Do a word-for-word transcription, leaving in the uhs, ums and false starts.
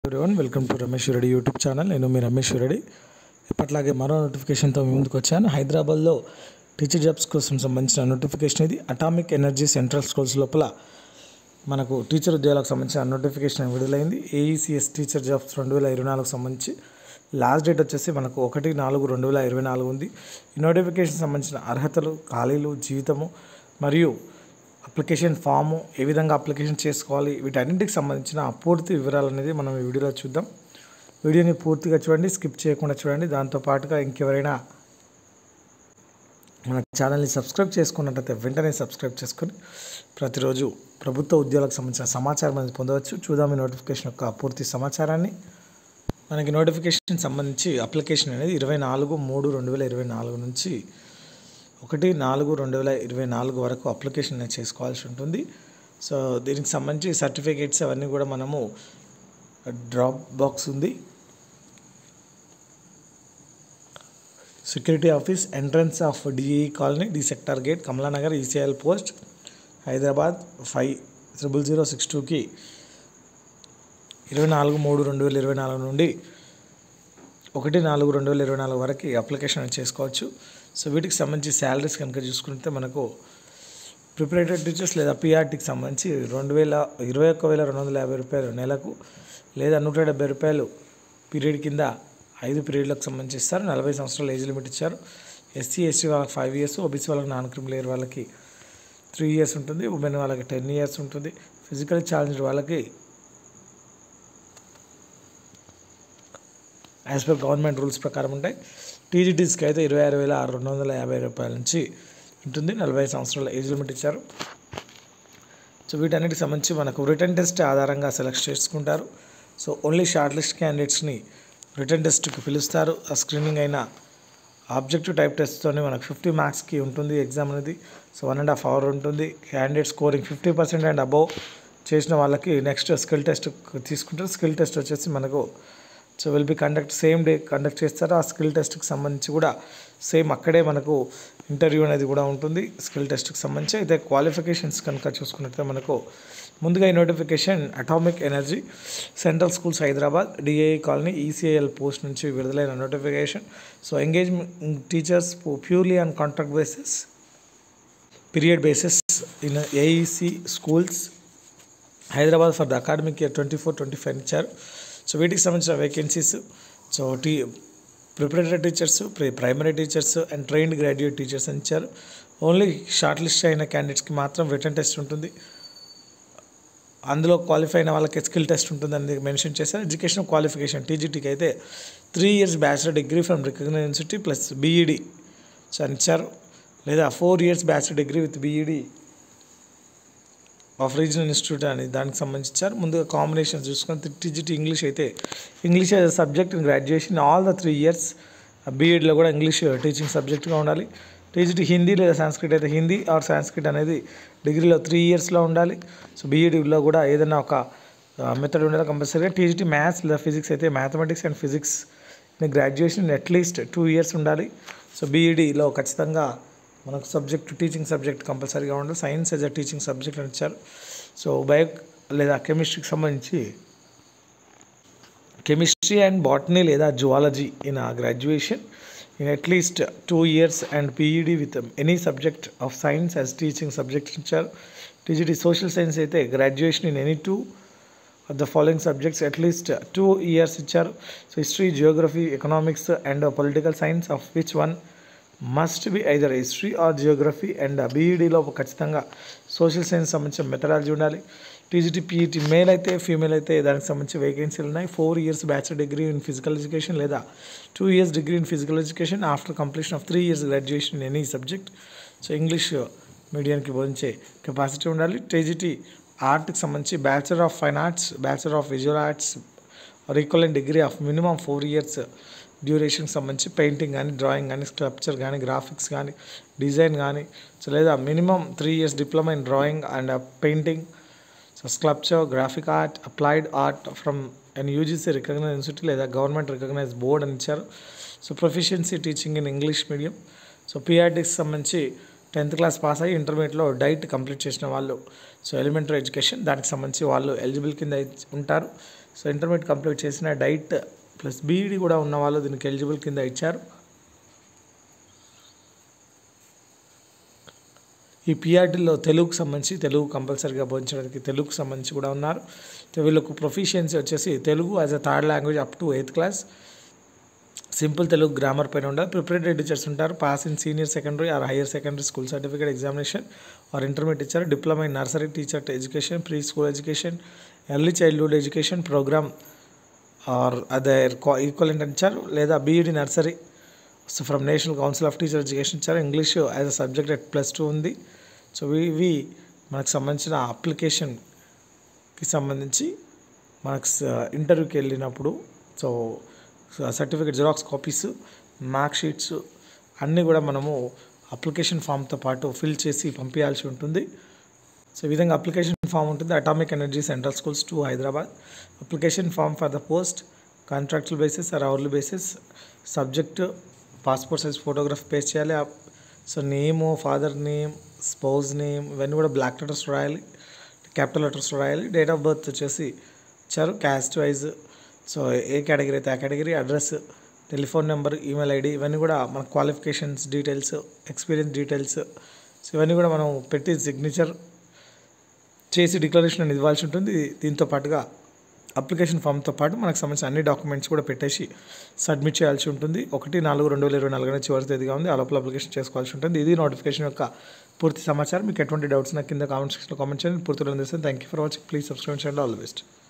Everyone welcome to Ramesh Reddy YouTube channel. నేను మీ రమేష్ రెడ్డి. ఇప్పట్లాగే మరో నోటిఫికేషన్తో మీ ముందుకు వచ్చాను. హైదరాబాద్లో టీచర్ జాబ్స్ కోసం సంబంధించిన నోటిఫికేషన్ ఇది. అటామిక్ ఎనర్జీ సెంట్రల్ స్కూల్స్ లోపల మనకు టీచర్ ఉద్యోగాలకు సంబంధించిన నోటిఫికేషన్ విడుదలైంది. ఏఈసిఎస్ టీచర్ జాబ్స్ రెండు వేల ఇరవై నాలుగు సంబంధించి లాస్ట్ డేట్ వచ్చేసి మనకు ఒకటి నాలుగు రెండు వేల ఇరవై నాలుగు ఉంది. ఈ నోటిఫికేషన్ సంబంధించిన అర్హతలు, ఖాళీలు, జీవితము మరియు అప్లికేషన్ ఫాము, ఏ విధంగా అప్లికేషన్ చేసుకోవాలి, వీటన్నింటికి సంబంధించిన పూర్తి వివరాలు అనేది మనం ఈ వీడియోలో చూద్దాం. వీడియోని పూర్తిగా చూడండి, స్కిప్ చేయకుండా చూడండి. దాంతోపాటుగా ఇంకెవరైనా మన ఛానల్ని సబ్స్క్రైబ్ చేసుకున్నట్లయితే వెంటనే సబ్స్క్రైబ్ చేసుకొని ప్రతిరోజు ప్రభుత్వ ఉద్యోగాలకు సంబంధించిన సమాచారం అనేది పొందవచ్చు. చూద్దాం ఈ నోటిఫికేషన్ యొక్క పూర్తి సమాచారాన్ని. మనకి నోటిఫికేషన్ సంబంధించి అప్లికేషన్ అనేది ఇరవై నాలుగు మూడు రెండు వేల ఇరవై నాలుగు నుంచి ఒకటి నాలుగు రెండు వేల ఇరవై నాలుగు వరకు అప్లికేషన్ అనేది చేసుకోవాల్సి ఉంటుంది. సో దీనికి సంబంధించి సర్టిఫికేట్స్ అవన్నీ కూడా మనము డ్రాప్ బాక్స్ ఉంది, security office, entrance of DE colony, D sector gate, Kamalanagar, ECIL post, Hyderabad five triple zero six టూకి ఇరవై నాలుగు మూడు రెండు వేల ఇరవై నాలుగు నుండి ఒకటి నాలుగు రెండు వేల ఇరవై నాలుగు వరకు అప్లికేషన్ చేసుకోవచ్చు. సో వీటికి సంబంధించి శాలరీస్ కనుక చూసుకుంటే మనకు ప్రిపరేటరీ టీచర్స్ లేదా పిఆర్టీకి సంబంధించి రెండు వేల ఇరవై ఒక్క వేల రెండు వందల యాభై రూపాయలు నెలకు లేదా నూట డెబ్బై రూపాయలు పీరియడ్ కింద ఐదు పీరియడ్లకు సంబంధించి ఇస్తారు. నలభై సంవత్సరాల ఏజ్ లిమిట్ ఇచ్చారు. ఎస్సీ ఎస్టీ వాళ్ళకి ఫైవ్ ఇయర్స్, ఓబీసీ వాళ్ళకి నాన్ క్రిమినల్ వాళ్ళకి త్రీ ఇయర్స్ ఉంటుంది, ఉమెన్ వాళ్ళకి టెన్ ఇయర్స్ ఉంటుంది, ఫిజికల్ ఛాలెంజ్డ్ వాళ్ళకి యాజ్ పర్ గవర్నమెంట్ రూల్స్ ప్రకారం ఉంటాయి. టీజీటీస్కి అయితే ఇరవై ఆరు వేల ఆరు రెండు వందల యాభై రూపాయల నుంచి ఉంటుంది, నలభై సంవత్సరాల ఏజ్ లిమిట్ ఇచ్చారు. సో వీటన్నిటికి సంబంధించి మనకు రిటర్న్ టెస్ట్ ఆధారంగా సెలెక్ట్ చేసుకుంటారు. సో ఓన్లీ షార్ట్ లిస్ట్ క్యాండిడేట్స్ని రిటర్న్ టెస్ట్కి పిలుస్తారు. ఆ స్క్రీనింగ్ అయిన ఆబ్జెక్టివ్ టైప్ టెస్ట్తోనే మనకు ఫిఫ్టీ మార్క్స్కి ఉంటుంది ఎగ్జామ్ అనేది. So one and half hour ఉంటుంది. Candidate scoring fifty percent and above చేసిన వాళ్ళకి నెక్స్ట్ స్కిల్ టెస్ట్ తీసుకుంటారు. స్కిల్ టెస్ట్ వచ్చేసి మనకు so will be conduct same day conduct చేస్తారు. ఆ స్కిల్ టెస్ట్కి సంబంధించి కూడా సేమ్ అక్కడే మనకు ఇంటర్వ్యూ అనేది కూడా ఉంటుంది స్కిల్ టెస్ట్కి సంబంధించి. అయితే క్వాలిఫికేషన్స్ కనుక చూసుకున్నట్లయితే మనకు ముందుగా ఈ notification atomic energy central schools Hyderabad DAE colony ECIL post నుంచి విడుదలైన notification. So engagement teachers purely on contract basis, period basis in AEC schools Hyderabad for the academic year twenty four twenty five ఇచ్చారు. So వీటికి సంబంధించిన vacancies so T preparatory teachers, pre primary teachers and trained graduate teachers అని ఇచ్చారు. Only short list అయిన క్యాండిడేట్స్కి మాత్రం return test ఉంటుంది. అందులో క్వాలిఫై అయిన వాళ్ళకి స్కిల్ టెస్ట్ ఉంటుందని మెన్షన్ చేశారు. ఎడ్యుకేషన్ క్వాలిఫికేషన్ టీజీటీకి అయితే three years bachelor degree from recognised university plus BEd so అని ఇచ్చారు, లేదా four years bachelor degree with BEd of regional institute అని దానికి సంబంధించి ఇచ్చారు. ముందుగా కాంబినేషన్స్ చూసుకొని టీజీటీ ఇంగ్లీష్ అయితే English as a subject in graduation all the three years, బీఈడిలో కూడా ఇంగ్లీష్ టీచింగ్ సబ్జెక్ట్గా ఉండాలి. టీజీటీ హిందీ లేదా సాంస్క్రిట్ అయితే హిందీ ఆర్ సాంస్క్రిట్ అనేది డిగ్రీలో త్రీ ఇయర్స్లో ఉండాలి. సో బీఈడీలో కూడా ఏదైనా ఒక మెథడ్ ఉండాలి కంపల్సరీగా. టీజీటీ మ్యాథ్స్ లేదా ఫిజిక్స్ అయితే mathematics and physics graduation at least two years ఉండాలి. సో బీఈడీలో ఖచ్చితంగా మనకు సబ్జెక్ట్ టీచింగ్ సబ్జెక్ట్ కంపల్సరీగా ఉండాలి. Science as a teaching subject అని ఇచ్చారు. సో బయో లేదా కెమిస్ట్రీకి సంబంధించి కెమిస్ట్రీ అండ్ బాటనీ లేదా జువాలజీ ఇన్ ఆ graduation in at least two years and PED with any subject of science as teaching subject ఇచ్చారు. టీజీటీ సోషల్ సైన్స్ అయితే graduation in any two of the following subjects at least two years ఇచ్చారు. So history, geography, economics and political science of which one must be either history or geography and బీఈడీలో ఖచ్చితంగా social science సంబంధించిన methodology ఉండాలి. TGT PET male అయితే female అయితే దానికి సంబంధించి వేకెన్సీలు ఉన్నాయి. Four years bachelor degree in physical education లేదా two years degree in physical education after completion of three years graduation in any subject. So English మీడియానికి బోధించే కెపాసిటీ ఉండాలి. టీజీటీ ఆర్ట్కి సంబంధించి bachelor of fine arts, bachelor of visual arts or equivalent degree of minimum four years డ్యూరేషన్కి సంబంధించి painting కానీ, drawing కానీ, sculpture కానీ, గ్రాఫిక్స్ కానీ, డిజైన్ కానీ, సో లేదా minimum three years diploma in drawing and painting, so sculpture, graphic art, applied art from and UGC recognised university లేదా government recognised board అని ఇచ్చారు. So proficiency teaching in English medium. So పీఆర్టీకి సంబంధించి tenth class pass అయ్యి ఇంటర్మీడియట్లో diet complete చేసిన వాళ్ళు, so elementary education దానికి సంబంధించి వాళ్ళు ఎలిజిబుల్ కింద ఉంటారు. సో ఇంటర్మీడియట్ కంప్లీట్ చేసిన డైట్ ప్లస్ బీఈడి కూడా ఉన్న వాళ్ళు దీనికి ఎలిజిబుల్ కింద ఇచ్చారు. ఈ పిఆర్టీలో తెలుగుకు సంబంధించి తెలుగు కంపల్సరీగా బోధించడానికి తెలుగుకు సంబంధించి కూడా ఉన్నారు. వీళ్ళకు ప్రొఫిషియన్సీ వచ్చేసి Telugu as a third language up to eighth class, simple Telugu grammar పైన ఉండాలి. ప్రిపరేటరీ టీచర్స్ ఉంటారు. Pass in senior secondary or higher secondary school certificate examination or intermediate teacher, diploma in nursery teacher education, pre school education, early childhood education programme or other equivalent ఇచ్చారు. లేదా BEd nursery so from national council of teacher education ఇచ్చారు. English as a subject at plus two ఉంది. So ఇవి మనకు సంబంధించిన అప్లికేషన్కి సంబంధించి మనకు ఇంటర్వ్యూకి వెళ్ళినప్పుడు so certificate xerox copies, mark sheets అన్నీ కూడా మనము అప్లికేషన్ ఫామ్తో పాటు ఫిల్ చేసి పంపించాల్సి ఉంటుంది. సో ఈ విధంగా అప్లికేషన్ ఫామ్ ఉంటుంది. Atomic energy central schools to Hyderabad. Application form for the post contractual basis or hourly basis. Subject passport size photograph paste చేయాలి. So name, father name, spouse name ఇవన్నీ కూడా black letters రాయాలి, capital letters రాయాలి. Date of birth వచ్చేసి ఇచ్చారు. Caste wise so ఏ category అయితే ఆ category, address, telephone number, email ID ఇవన్నీ కూడా మన qualifications details, experience details so ఇవన్నీ కూడా మనం పెట్టి సిగ్నేచర్ చేసి డిక్లరేషన్ అనేది ఇవ్వాల్సి ఉంటుంది. దీంతో పాటుగా అప్లికేషన్ ఫామ్తో పాటు మనకు సంబంధించిన అన్ని డాక్యుమెంట్స్ కూడా పెట్టేసి సబ్మిట్ చేయాల్సి ఉంటుంది. ఒకటి నాలుగు రెండు వేల ఇరవై నాలుగు అనేది చివరి తేదీగా ఉంది. ఆ లోపల అప్లికేషన్ చేసుకోవాల్సి ఉంటుంది. ఇది నోటిఫికేషన్ యొక్క పూర్తి సమాచారం. మీకు ఎటువంటి డౌట్స్ నాకు కింద కామెంట్ సెక్షన్లో కామెంట్ చేయండి. పూర్తిగా అందిస్తాను. Thank you for watching. Please subscribe చేయండి. All the best.